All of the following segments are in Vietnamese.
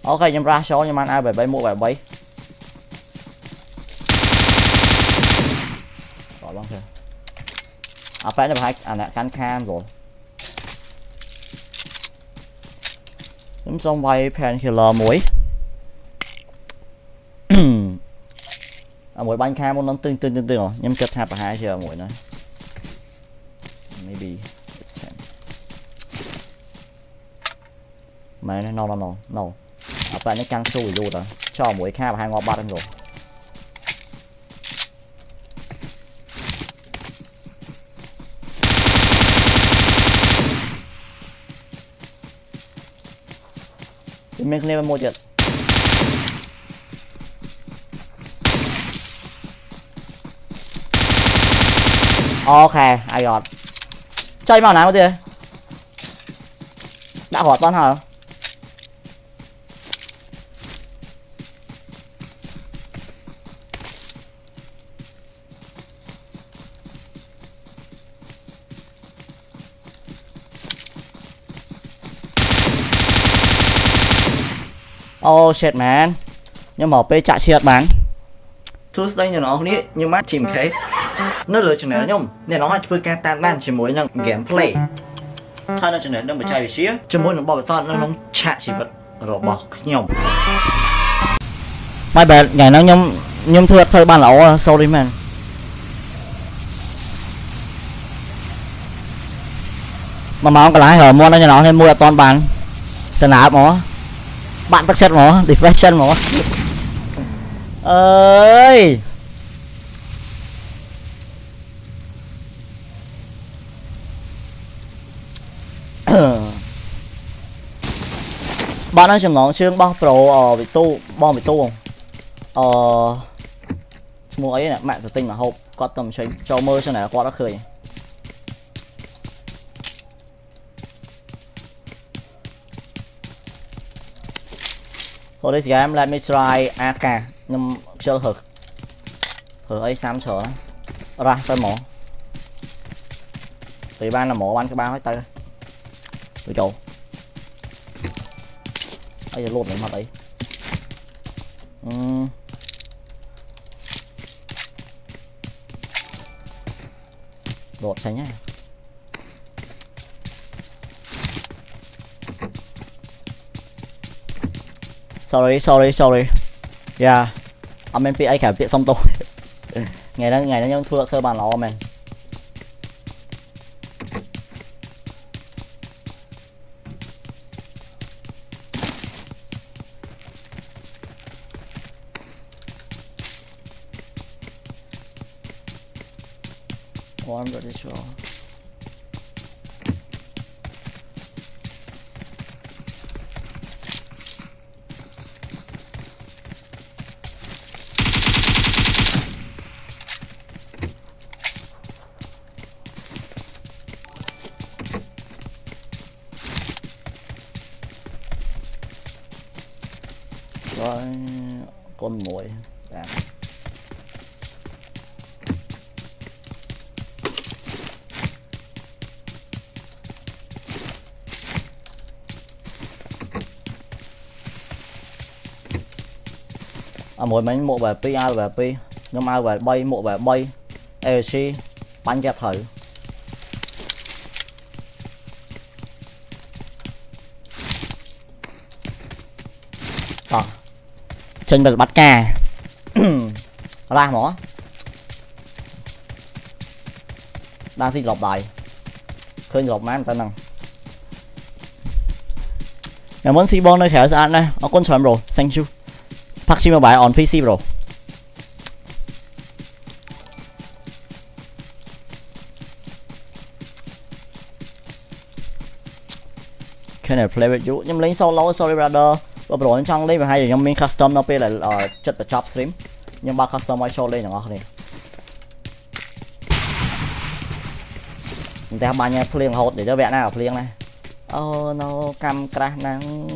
ok nhầm ra số nhưng mà ai 77 mua 77 rồi băng kìa à phải là hai nè can can rồi chúng xong vay painkiller muối muối bánh cam nó tương rồi nhưng chất hạt và hai giờ muối nữa maybe mày no à phải nó căng xui luôn rồi cho muối kha và hai ngọc bát anh rồi mình không nên mua chuyện ok ai gọt chơi màu nào kìa đã gọt con hả oh shit man nhưng mà pe chạy chết bán thứ đây như nó này nhưng mà chìm khế nó lựa chừng này nhung nên nó hay chơi ca tan ban chỉ mỗi năng gameplay hai nó chừng này đang bị chạy xía chỉ mỗi nó bỏ son nó chạy chỉ vật rồi bỏ nhung mai bè ngày nó nhung thưa thôi ban lẩu sorry man mà máu cái lái hở mua nó như nó nên mua toàn bàn chân áp mà bạn tắt xét mà deflection mà ơi bạn nói chừng nó chương bao pro bị tu bom bị tu không mua ấy nè mạng tự tin là hộp có tầm chơi cho mơ cho này qua đó khơi for this game let me try AK nhưng chơi hở ấy xăm sợ ra tới mỏ tùy ban là mỏ ban cái ba hết tay tụi chỗ bây giờ lột lại mặt ấy lột xanh nhá sorry yeah anh em bị ai cả bị xong tôi ngày đó nhân thua sơ bàn nó mình one ready sure rồi con muỗi đã mỗi mấy một bài pi ao bài pi nhưng ao bài bay một bài bay AC bắn ra thử chân được bắt cà ra mỏ đang xin lọc đài khơi lọc má người ta năng cảm ơn Sibon nơi khỏe ăn đây con chọn rồi thank you phát sim bài on PC rồi can I play with you nhưng lấy solo sorry brother và rồi trong lấy và hai giờ mình custom nó là chất là chop stream nhưng ba custom ai show lên nhỏ này người ta bao nhiêu phlieng hột để cho vẽ nào phlieng này nó cam crash năng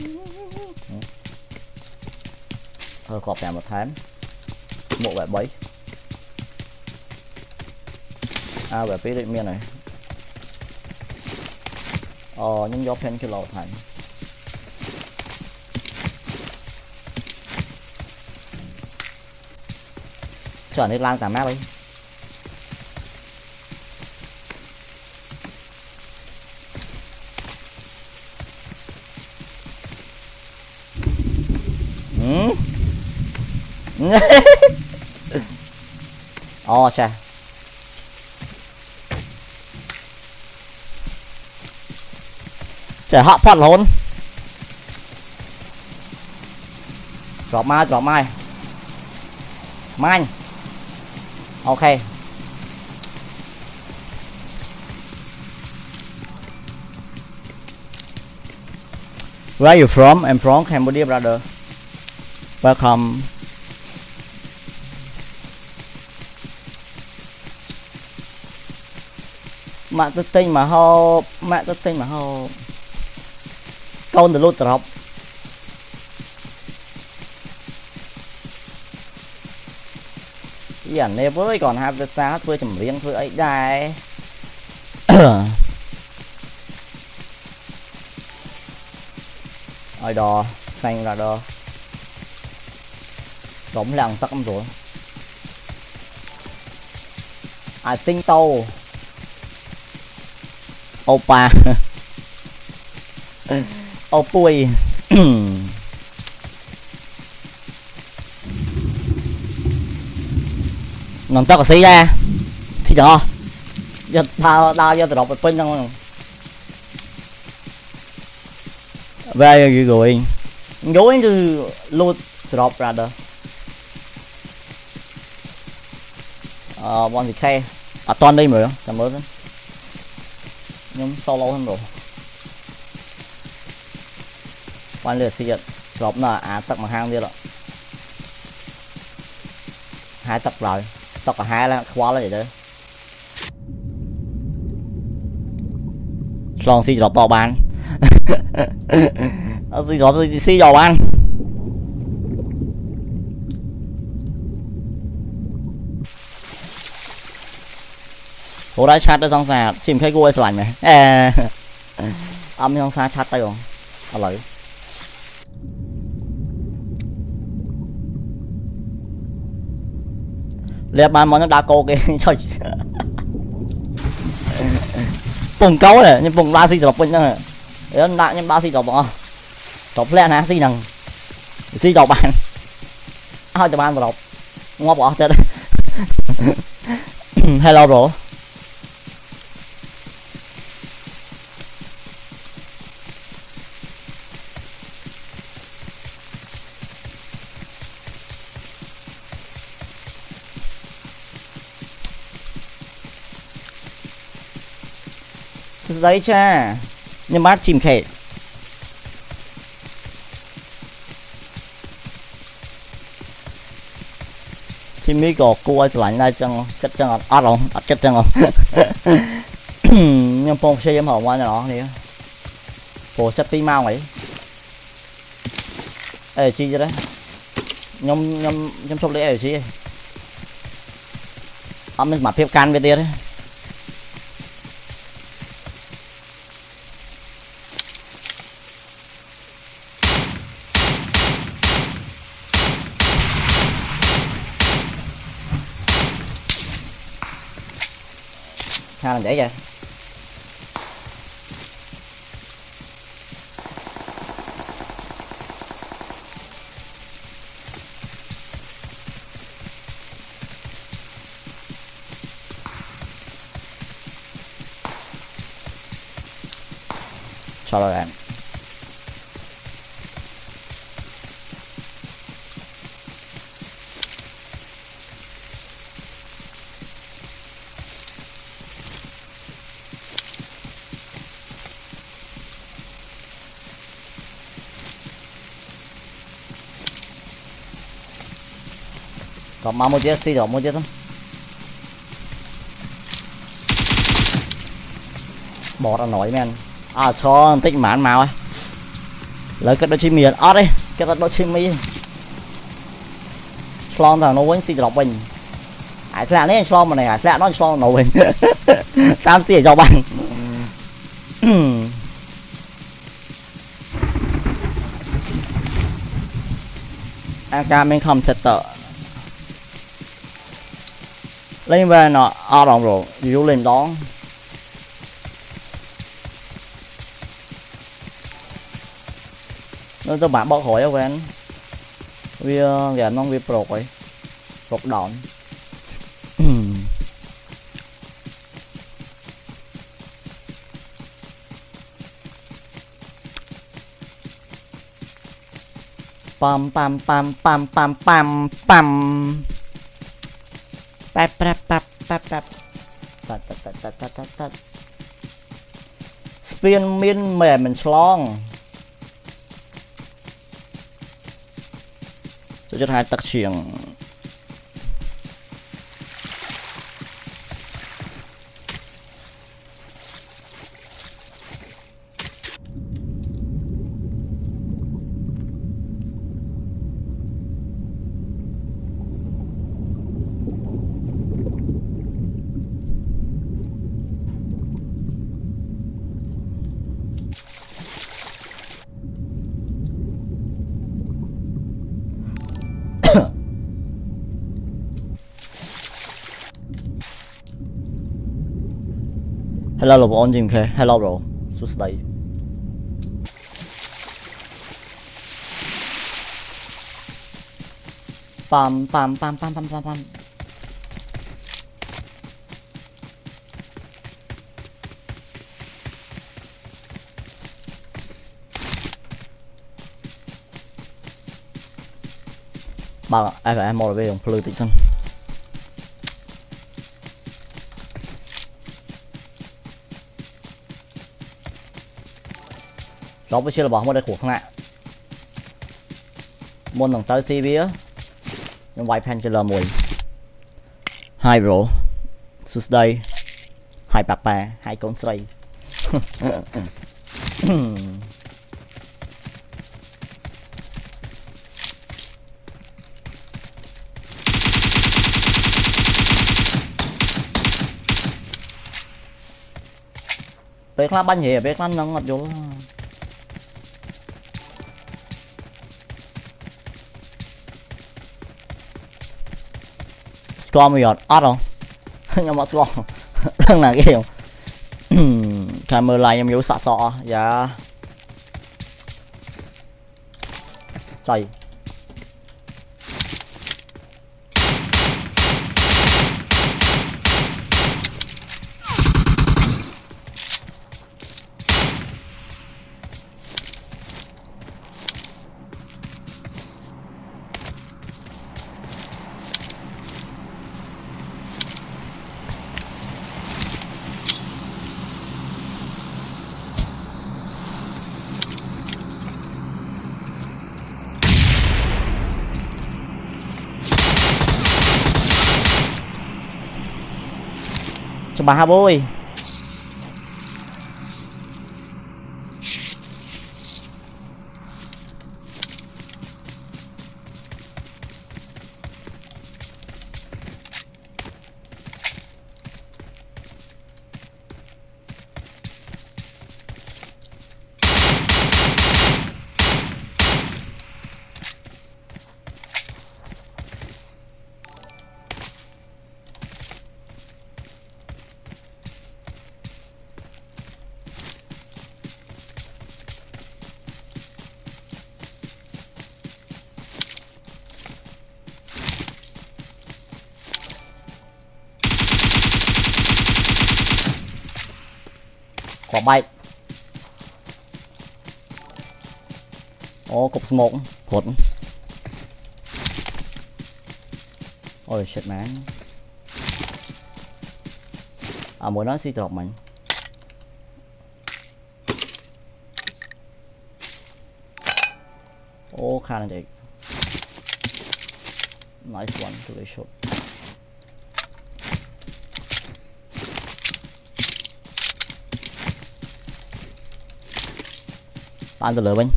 cọp nhà một tháng một bài bấy về phía định miền này nhưng do pen kilo thành cho anh đi lan tạm map đi. Ồ xa. Trẻ họ phát hồn. Drop mai. Mine. Ok. Where are you from? I'm from Cambodia, brother. Welcome. Mạng tư tinh mà hô. Con từ lúc drop. Ảnh này với còn hai xa thôi chầm riêng thôi ấy đây. Ôi đò xanh là đò đóng lặng tắc rồi. I think tâu Oppa. Opui. Ngon tao có xí ra thì đó giờ tao giờ đọc bên trong. Where are you going? Going to loot drop rather. Bọn gì khe à toàn đây mới chẳng mới thôi nhưng sau lâu hơn rồi. Quan liệt xịt drop là tắc mà hang đi rồi. 2 tắc rồi. Tóc cả 2 là khóa lại vậy đó. Xong xí drop vào bàn. Xí drop xí vào bàn. Hồ đã chat ở trong xa chìm khai gôi lạnh này. Âm trong xa chat tay rồi. Lấy. Liệt bàn món nó đá cô kìa. Trời. Bùng câu này nhưng bùng 3 xí drop bên đó. Đấy đã nhưng 3 xí drop bỏ. Drop lên hả xí nằng. Xí drop bàn. Cho bàn drop. Ngó bỏ chết. Hello bro. Đấy cha nhưng bác chìm khệ chim mỹ có cô ấy lạnh lại chân chất chân ớt không ớt chất chân không. Nhưng phong xe em hỏi qua nó đi bộ chất tí mau ấy. Ê chi chứ đấy nhom chốc lấy chi mình mà phép can về tia đấy. Sao làm dễ vậy? Cho rồi em. Còn mau một chiếc xì rồi một chiếc không? Bỏ ra nổi men. À cho tích mãn màu ấy. Lấy cái đôi chim miền ót đi, cái đôi chim mi. Slon thằng nó quên xì đọc bình. Hải sẽ này slon mà này hải sẽ nó slon nổi bình. Tam xì cho bạn. AK mình không set up. lên về nó đồng rồi yếu lên đó nó cho bạn bóc hỏi về vì gà non vì pro ấy rột đòn pam pam pam pam pam pam pam pap pap pap pap pap tắt tắt tắt tắt tắt tắt tắt spin min mềm mình slong cho hai tắc xiềng hello lục on Jim K hello bro xuất đây pam pam pam pam pam pam pam bạn em một về đồng plư tịnh sân đó với là bỏ một đây của không ạ môn đồng tới si bía nhưng vài fan cho lờ mùi hai bro sus đây hai papa hai con xây biết lắm bánh gì biết lắm nó ngọt vô score mày giọt ớt không nhưng mà score đang là cái hiểu camera lại em yếu xạ sọ dạ chạy cho bà bôi quả bay ô cục smoke hụt ôi shit man à muốn nói xí trọc mình ô khá là đẹp nice one to the shot bạn từ lửa bên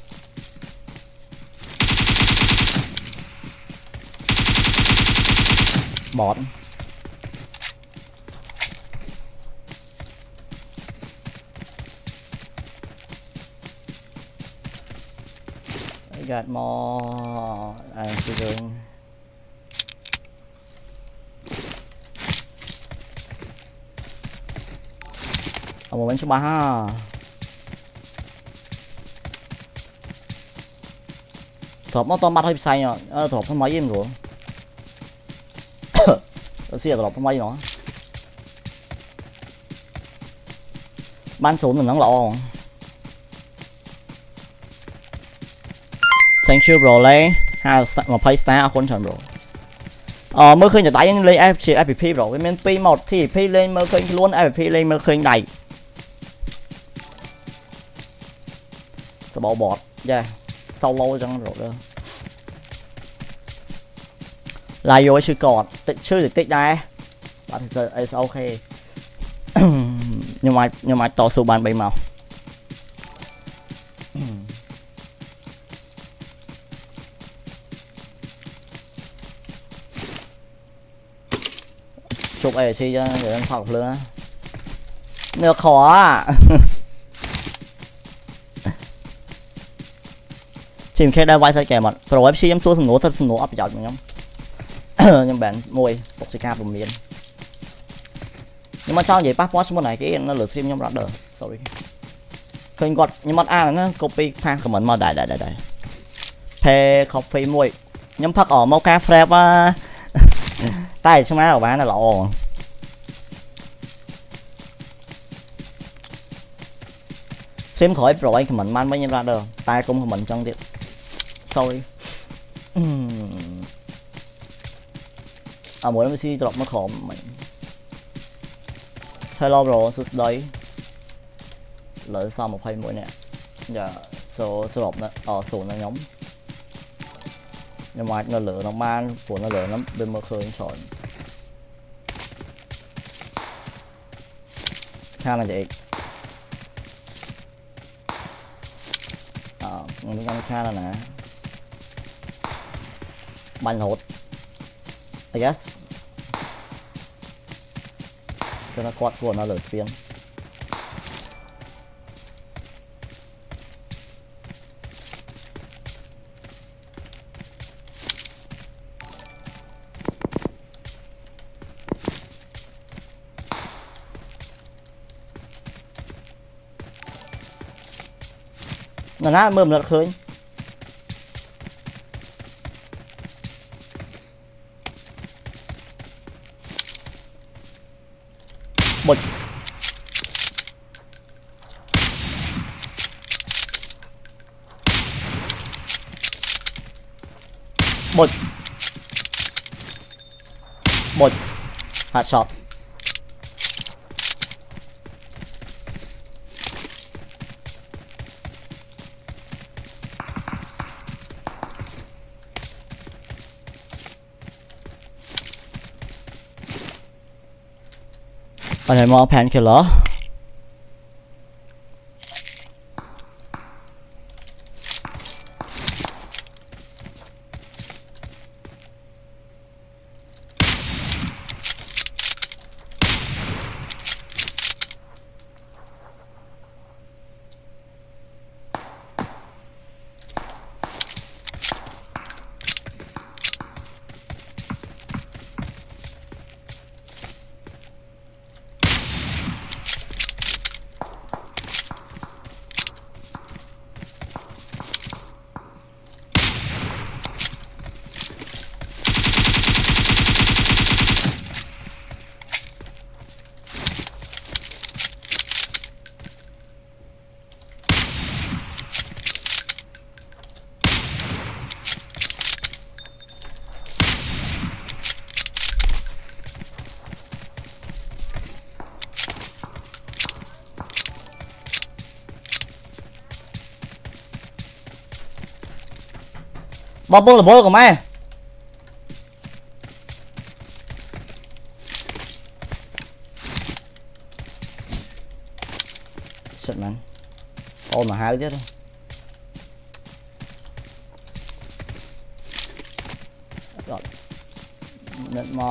bọt I got more I'm doing một bánh số 3 ha. Thọp nó to mắt hơi xanh rồi, thọp nó mấy em rồi. Xưa thọp nó mấy nó. Ban xuống mình nó lọ. Thank you bro lấy một play star con tròn bro. Mới khơi nhà đáy lên FPP bro, cái men pi một thì pi lên mới khơi luôn FPP lên mới khơi đầy. Sao bỏ bọt, yeah, sau lâu chẳng rồi đó. Là vô chưa còn, chưa được tích đây. But it's okay. Nhưng mà to số bàn bay màu. Chụp ASC cho để em học luôn á. Nó khó à. Chìm khi đang quay sai kèm mà pro FC em xuống sừng nổ áp chọn nhóm. Nhưng bạn môi bọc xì ca vùng miền. Nhưng mà cho vậy passport môn này cái nó lượt stream nhóm brother, sorry. Khơi gọt nhưng mà nó copy pha comment mà đại. Phe coffee môi. Nhóm phát ở mocha frap á. Tay trong má của bạn là lọ. Xem khỏi pro anh comment man mấy nhóm brother, tay cũng comment trong tiệt. Sorry. Mỗi em si drop nó khổ mày. Hello bro, sus đấy. Lợi sau một 20 nè. Dạ, số drop nó số nó nhóm. Nhưng mà nó lửa nó man của nó lửa lắm bên mơ khơi chọn. Khá là vậy. Mình đang khá là nè. Bánh hột. I guess. Cho nó quạt của nó lửa spin. Nó ngã mơm lật khơi. Bột. Bột. Bột. Headshot. Bạn thấy mò pan killer. Bubble là bố của mày. Shit man. Ôi mà hai đứa rồi. Nên mà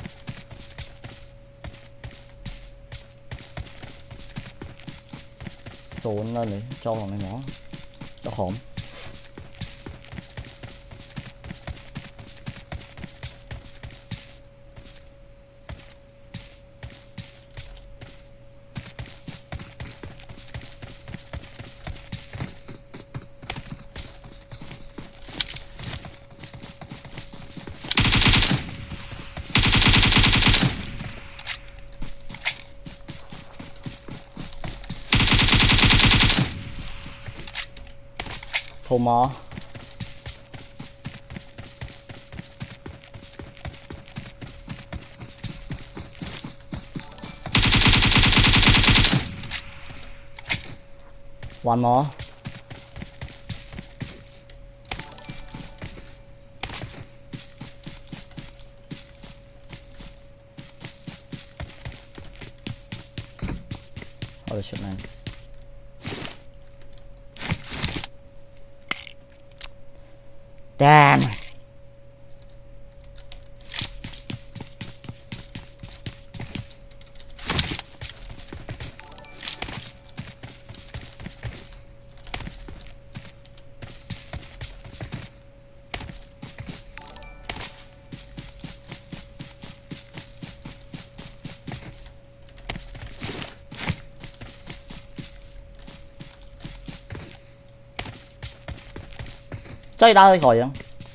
xuống lên để cho vào mày nó cho khổm. Two more. One more. Holy shit, man. Damn. Chơi đau thôi khỏi không?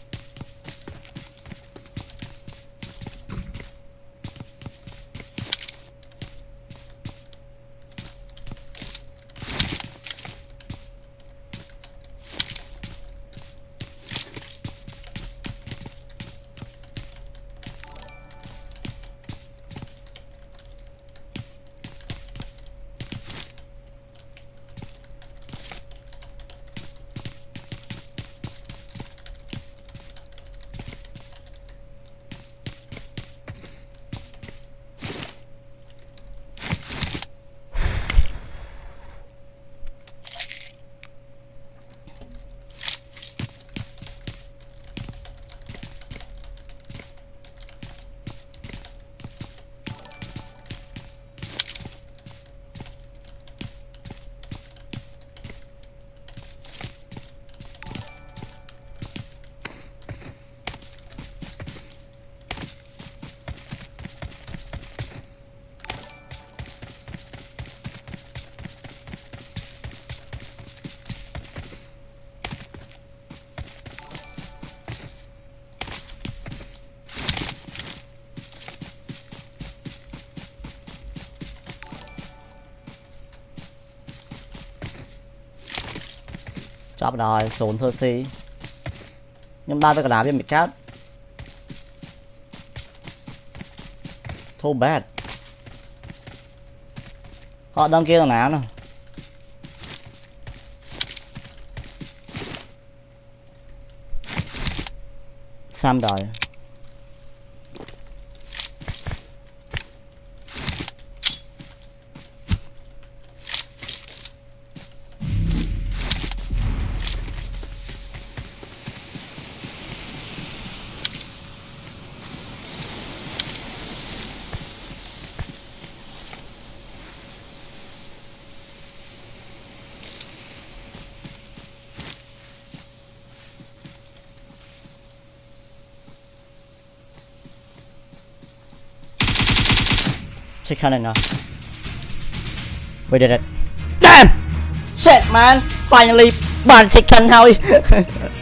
Chop rồi, sốn thơ xí. Nhưng ba tôi còn đá với mệt cát. Too bad. Họ đang kia thằng nào nào. Sam rồi. Chicken enough. We did it. Damn! Shit, man! Finally, ban chicken house.